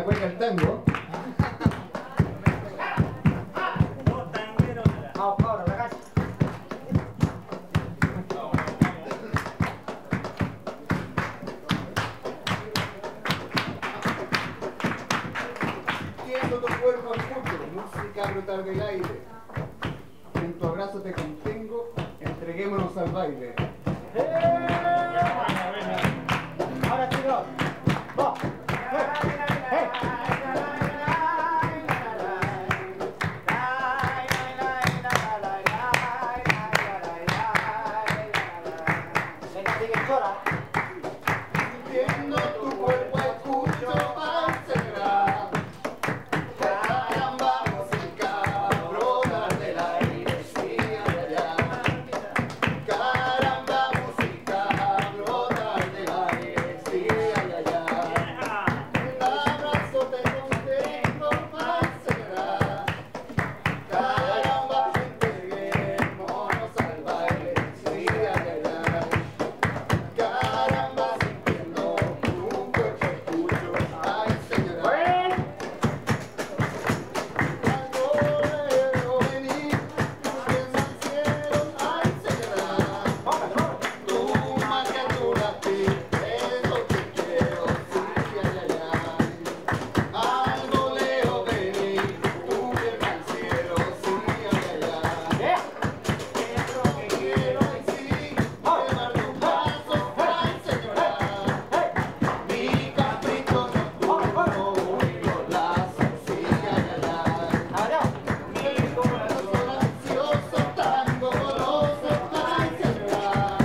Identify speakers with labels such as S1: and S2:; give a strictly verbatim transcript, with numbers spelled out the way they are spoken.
S1: juega el tango.
S2: Vamos, cabros, la calle.
S1: Sintiendo tu cuerpo al futuro, música brutal del aire. En tu abrazo te contengo, entreguémonos al baile.
S2: Ahora chicos, va.
S1: Sintiendo tu cuerpo escucho acelerar. Caramba, música brota del aire, sí, allá. Caramba, música brota del aire, sí, allá. Un abrazo te contengo para acelerar. Caramba, entreguémonos al baile, sí, allá. Caramba, sintiendo tu cuerpo escucho, ay señora. Cuando veo venir nubes al cielo, ay señora. Tu magia, tu latir, es lo que quiero, sí, ay, ay, ay. Algo leo venir, nubes al cielo, sí, ay, ay, ay. Es lo que quiero, ay sí, llevar tu paso, ay señora. Mi capricho nocturno, unido la sencilla galán. Mi corazón ansioso, tan goloso, ay señora.